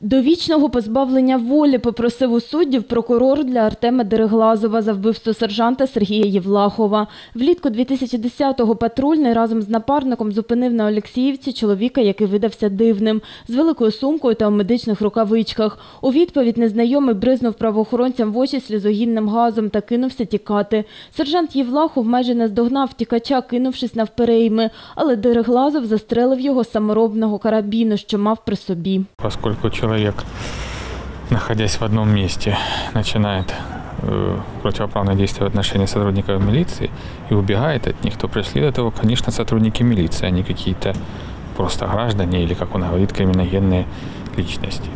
Довічного позбавлення волі попросив у суддів прокурор для Артема Дереглазова за вбивство сержанта Сергія Євлахова. Влітку 2010-го патрульний разом з напарником зупинив на Олексіївці чоловіка, який видався дивним, з великою сумкою та у медичних рукавичках. У відповідь незнайомий бризнув правоохоронцям в очі сльозогінним газом та кинувся тікати. Сержант Євлахов майже наздогнав втікача, кинувшись навперейми, але Дереглазов застрелив його з саморобного карабіну, що мав при собі. Поскольку человек, находясь в одном месте, начинает противоправное действие в отношении сотрудников милиции и убегает от них, то преследуют его, конечно, сотрудники милиции, а не какие-то просто граждане или, как он говорит, криминогенные личности.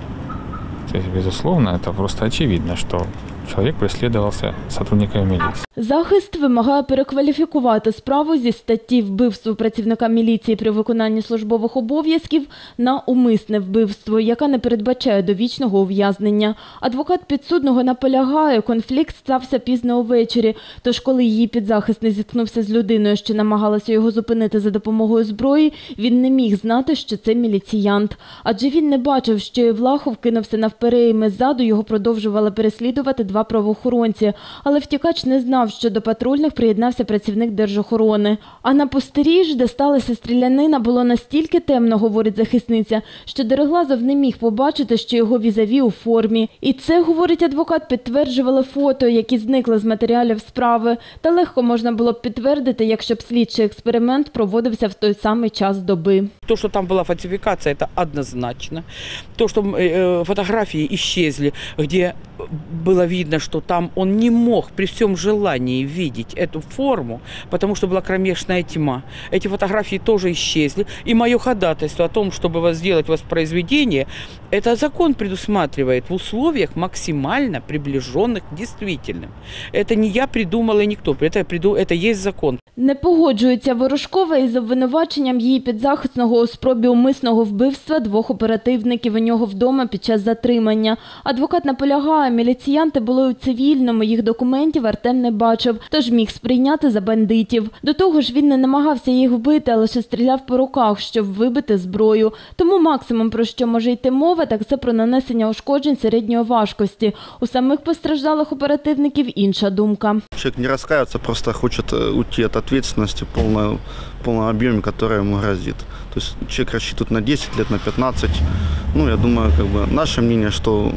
То есть, безусловно, это просто очевидно, что чоловік преслідувався сотрудниками міліції. Захист вимагає перекваліфікувати справу зі статті вбивства працівника міліції при виконанні службових обов'язків на умисне вбивство, яка не передбачає довічного ув'язнення. Адвокат підсудного наполягає, конфлікт стався пізно увечері, тож коли її підзахисний зіткнувся з людиною, що намагалася його зупинити за допомогою зброї, він не міг знати, що це міліціянт. Адже він не бачив, що Євлахов кинувся навперейми, ззаду його продовжували переслідувати два правоохоронці, але втікач не знав, що до патрульних приєднався працівник держохорони. А на пустирі ж, де сталася стрілянина, було настільки темно, говорить захисниця, що Дереглазов не міг побачити, що його візаві у формі. І це, говорить адвокат, підтверджували фото, які зникли з матеріалів справи. Та легко можна було б підтвердити, якщо б слідчий експеримент проводився в той самий час доби. То, что там была фальсификация, это однозначно. То, что фотографии исчезли, где было видно, что там он не мог при всем желании видеть эту форму, потому что была кромешная тьма. Эти фотографии тоже исчезли. И мое ходатайство о том, чтобы сделать воспроизведение, это закон предусматривает в условиях максимально приближенных к действительным. Это не я придумала и никто. Это есть закон. Не погоджується Ворожкова із обвинуваченням її підзахисного у спробі умисного вбивства двох оперативників у нього вдома під час затримання. Адвокат наполягає, міліціянти були у цивільному, їх документів Артем не бачив, тож міг сприйняти за бандитів. До того ж, він не намагався їх вбити, а лише стріляв по руках, щоб вибити зброю. Тому максимум, про що може йти мова, так це про нанесення ушкоджень середньої важкості. У самих постраждалих оперативників інша думка. Человек не раскаивается, просто хочет уйти от ответственности в полном объеме, которая ему грозит. То есть человек рассчитывает на 10 лет, на 15. Я думаю, наше мнение, что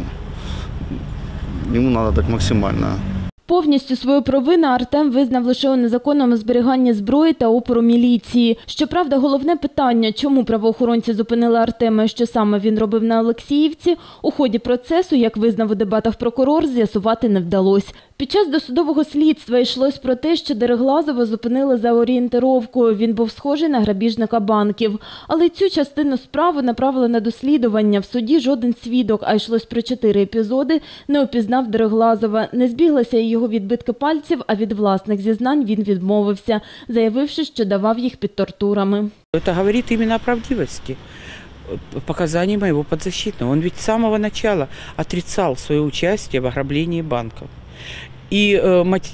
ему надо дать максимально. Повністю свою провину Артем визнав лише у незаконному зберіганні зброї та опору міліції. Щоправда, головне питання, чому правоохоронці зупинили Артема і що саме він робив на Олексіївці, у ході процесу, як визнав у дебатах прокурор, з'ясувати не вдалося. Під час досудового слідства йшлось про те, що Дереглазова зупинили за орієнтировкою. Він був схожий на грабіжника банків. Але цю частину справи направили на дослідування. В суді жоден свідок, а йшлось про 4 епізоди, не опізнав Дереглазова. Не збіглися і його відбитки пальців, а від власних зізнань він відмовився, заявивши, що давав їх під тортурами. Это говорит именно о правдивости показаний моего подзащитного. Он ведь с самого начала отрицал свое участие в ограблении банков. И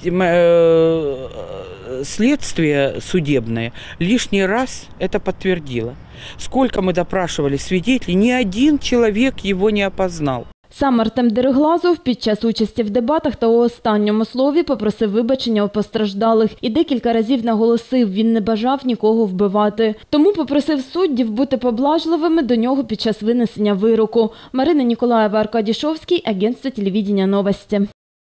следствие судебное лишний раз это подтвердило. Сколько мы допрашивали свидетелей, ни один человек его не опознал. Сам Артем Дереглазов під час участі в дебатах та у останньому слові попросив вибачення у постраждалих і декілька разів наголосив, він не бажав нікого вбивати. Тому попросив суддів бути поблажливими до нього під час винесення вироку. Марина Ніколаєва, Аркадій Шовський, агентство телевидения «Новости».